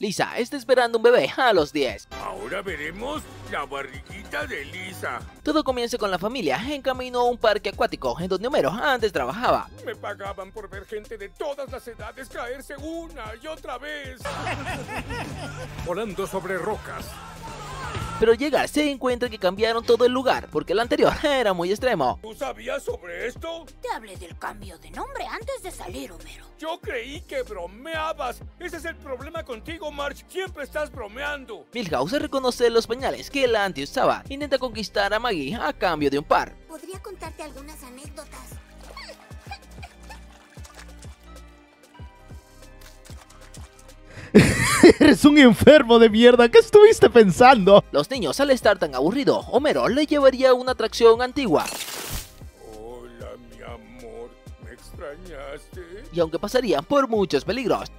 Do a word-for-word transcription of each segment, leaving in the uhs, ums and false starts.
Lisa está esperando un bebé a los diez. Ahora veremos la barriguita de Lisa. Todo comienza con la familia en camino a un parque acuático en donde Homero antes trabajaba. Me pagaban por ver gente de todas las edades caerse una y otra vez. Volando sobre rocas. Pero al llegar se encuentra que cambiaron todo el lugar porque el anterior era muy extremo. ¿Tú sabías sobre esto? Te hablé del cambio de nombre antes de salir, Homero. Yo creí que bromeabas. Ese es el problema contigo, Marge. Siempre estás bromeando. Milhouse reconoce los pañales que él antes usaba. Intenta conquistar a Maggie a cambio de un par. Podría contarte algunas anécdotas. Eres un enfermo de mierda, ¿qué estuviste pensando? Los niños, al estar tan aburridos, Homero le llevaría a una atracción antigua. Hola, mi amor. ¿Me extrañaste? Y aunque pasarían por muchos peligros,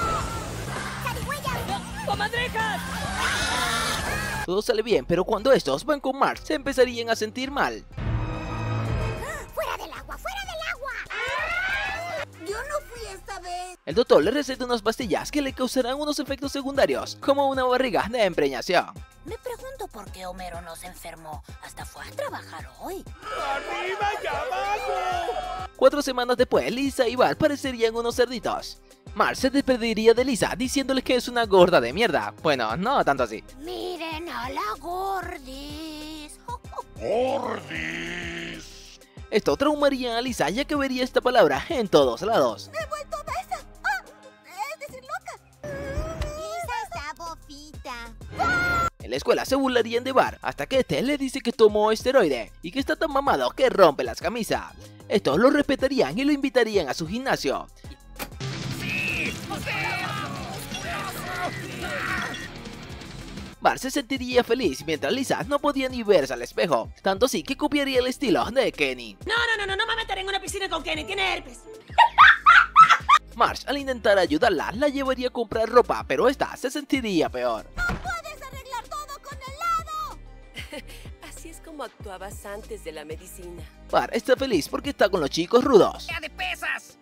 ¡Comadrejas! todo sale bien, pero cuando estos van con Marge se empezarían a sentir mal. ¡Fuera del agua! ¡Fuera del agua! Yo no fui esta vez. El doctor le receta unas pastillas que le causarán unos efectos secundarios, como una barriga de empreñación. Me pregunto por qué Homero no se enfermó. Hasta fue a trabajar hoy. ¡Arriba y abajo! Cuatro semanas después, Lisa y Bart parecerían unos cerditos. Marge se despediría de Lisa diciéndole que es una gorda de mierda. Bueno, no tanto así. Miren a la gordis. ¡Gordis! Esto traumaría a Lisa ya que vería esta palabra en todos lados. ¡Me he vuelto obesa! ¡Ah! Es decir, loca. Lisa está bofita. En la escuela se burlarían de Bart hasta que este le dice que tomó esteroide y que está tan mamado que rompe las camisas. Estos lo respetarían y lo invitarían a su gimnasio. Bart se sentiría feliz mientras Lisa no podía ni verse al espejo, tanto así que copiaría el estilo de Kenny. No, no, no, no, no me meteré en una piscina con Kenny, tiene herpes. Marge, al intentar ayudarla, la llevaría a comprar ropa, pero esta se sentiría peor. ¡No puedes arreglar todo con helado! Así es como actuabas antes de la medicina. Bart está feliz porque está con los chicos rudos. ¡Ya de pesas!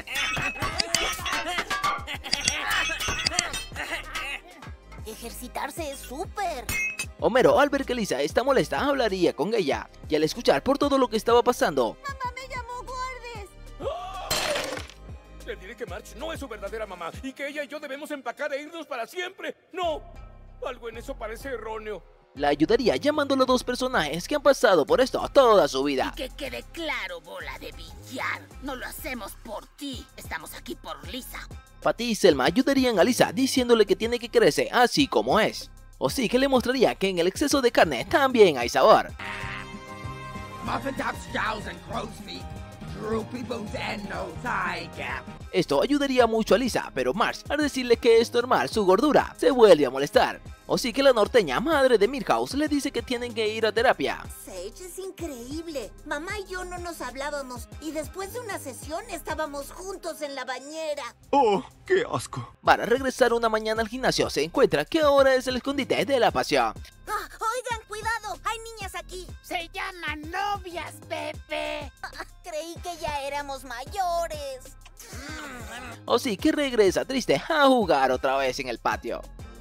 Ejercitarse es súper. Homero, al ver que Lisa está molesta, hablaría con ella, y al escuchar por todo lo que estaba pasando, Mamá me llamó gordes. Le diré que Marge no es su verdadera mamá y que ella y yo debemos empacar e irnos para siempre. ¡No! Algo en eso parece erróneo. la ayudaría llamándolo a dos personajes que han pasado por esto toda su vida. Que quede claro, bola de billar. No lo hacemos por ti. Estamos aquí por Lisa. Patty y Selma ayudarían a Lisa diciéndole que tiene que crecer así como es. O sí que le mostraría que en el exceso de carne también hay sabor. Muffin tops, jowls, and crow's feet. Droopy boots and no thigh gap. Esto ayudaría mucho a Lisa, pero Marge, al decirle que es normal su gordura, se vuelve a molestar. O sí que la norteña, madre de Milhouse, le dice que tienen que ir a terapia. Sage es increíble. Mamá y yo no nos hablábamos y después de una sesión estábamos juntos en la bañera. ¡Oh, qué asco! Para regresar una mañana al gimnasio, se encuentra que ahora es el escondite de la pasión. Ah, oigan, cuidado, hay niñas aquí. Se llaman novias, Pepe. Ah, creí que ya éramos mayores. O sí que regresa triste a jugar otra vez en el patio.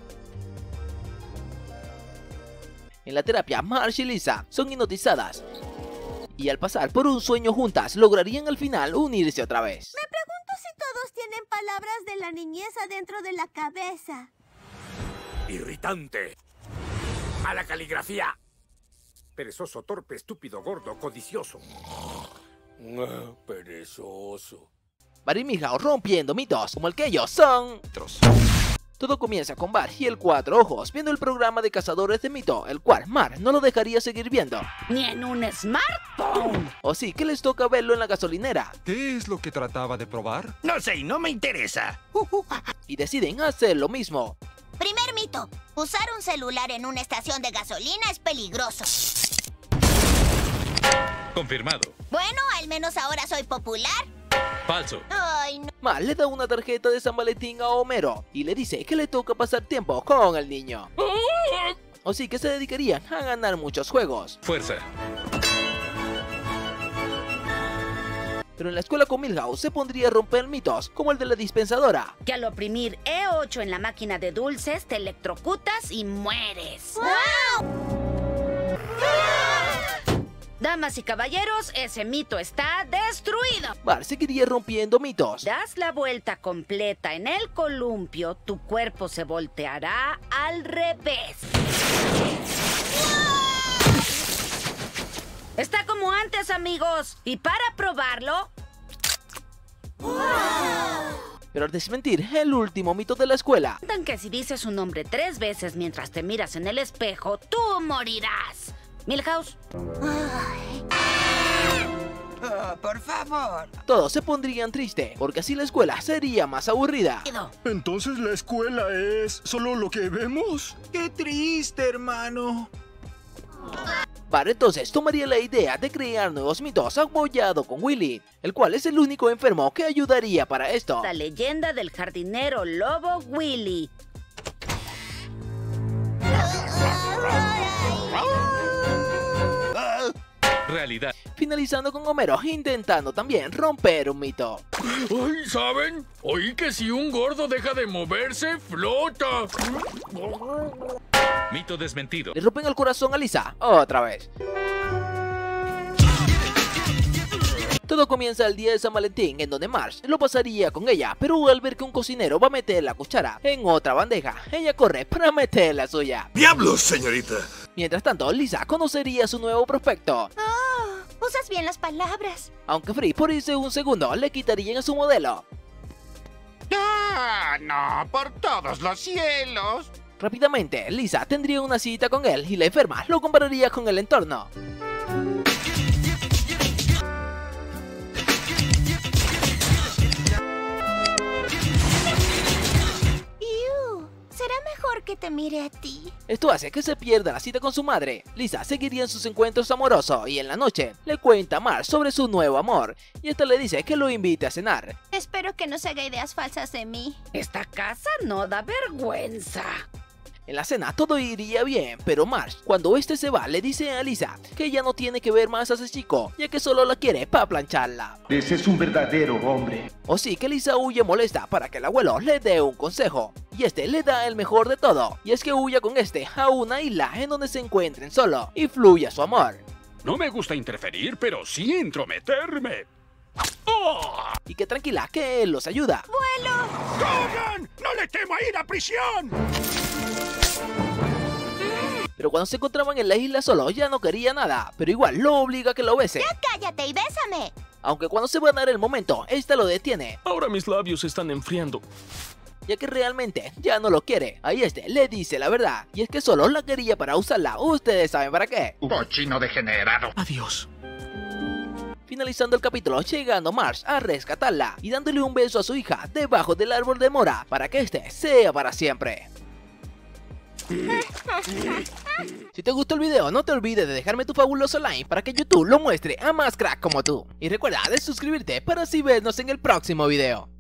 En la terapia, Marge y Lisa son hipnotizadas. Y al pasar por un sueño juntas, lograrían al final unirse otra vez. Me pregunto si todos tienen palabras de la niñez adentro de la cabeza. Irritante. Mala caligrafía. Perezoso, torpe, estúpido, gordo, codicioso. Ah, perezoso. Bart y Milhouse rompiendo mitos como el que ellos son. Todo comienza con Bart y el Cuatro Ojos viendo el programa de Cazadores de Mito, el cual Marge no lo dejaría seguir viendo. Ni en un smartphone. O sí que les toca verlo en la gasolinera. ¿Qué es lo que trataba de probar? No sé, no me interesa. Y deciden hacer lo mismo. Primer mito. Usar un celular en una estación de gasolina es peligroso. Confirmado. Bueno, al menos ahora soy popular. Falso. Ay, no. Marge le da una tarjeta de San Valentín a Homero y le dice que le toca pasar tiempo con el niño. O sí que se dedicarían a ganar muchos juegos. Fuerza. Pero en la escuela con Milhouse se pondría a romper mitos como el de la dispensadora. Que al oprimir E ocho en la máquina de dulces te electrocutas y mueres. ¡Wow! Damas y caballeros, ese mito está destruido. Bart seguiría rompiendo mitos. Das la vuelta completa en el columpio, tu cuerpo se volteará al revés. Está como antes, amigos. Y para probarlo... Pero al desmentir el último mito de la escuela, Cuentan que si dices un nombre tres veces mientras te miras en el espejo, tú morirás. Milhouse. Oh, por favor. todos se pondrían tristes, porque así la escuela sería más aburrida. ¿Entonces la escuela es solo lo que vemos? ¡Qué triste, hermano! Bart entonces tomaría la idea de crear nuevos mitos apoyado con Willy, el cual es el único enfermo que ayudaría para esto. La leyenda del jardinero lobo Willy. Realidad. Finalizando con Homero intentando también romper un mito. Ay, ¿saben? Oí que si un gordo deja de moverse, flota. Mito desmentido. Le rompen el corazón a Lisa otra vez. Todo comienza el día de San Valentín, en donde Marge lo pasaría con ella, pero al ver que un cocinero va a meter la cuchara en otra bandeja, ella corre para meter la suya. ¡Diablos, señorita! Mientras tanto, Lisa conocería a su nuevo prospecto. Oh, usas bien las palabras. Aunque Free por irse un segundo le quitarían a su modelo. ¡Ah, no! ¡Por todos los cielos! Rápidamente, Lisa tendría una cita con él y la enferma lo compararía con el entorno. Ew, será mejor que te mire a ti. Esto hace que se pierda la cita con su madre. Lisa seguiría en sus encuentros amorosos y en la noche le cuenta a Marge sobre su nuevo amor y esta le dice que lo invite a cenar. Espero que no se haga ideas falsas de mí. Esta casa no da vergüenza. En la cena todo iría bien, pero Marge, cuando este se va, le dice a Lisa que ella no tiene que ver más a ese chico, ya que solo la quiere para plancharla. Ese es un verdadero hombre. O sí que Lisa huye molesta para que el abuelo le dé un consejo, y este le da el mejor de todo, y es que huya con este a una isla en donde se encuentren solo y fluya su amor. No me gusta interferir, pero sí entrometerme. ¡Oh! Y que tranquila, que él los ayuda. ¡Vuelo! ¡Corran! ¡No le temo a ir a prisión! Pero cuando se encontraban en la isla solo ya no quería nada, pero igual lo obliga a que lo bese. ¡Ya cállate y bésame! Aunque cuando se va a dar el momento, esta lo detiene, Ahora mis labios se están enfriando. ya que realmente ya no lo quiere. Ahí este le dice la verdad, y es que solo la quería para usarla, ustedes saben para qué. ¡Cochino degenerado! Adiós. Finalizando el capítulo, llegando Marge a rescatarla y dándole un beso a su hija debajo del árbol de mora para que este sea para siempre. Si te gustó el video, no te olvides de dejarme tu fabuloso like para que YouTube lo muestre a más crack como tú. Y recuerda de suscribirte para así vernos en el próximo video.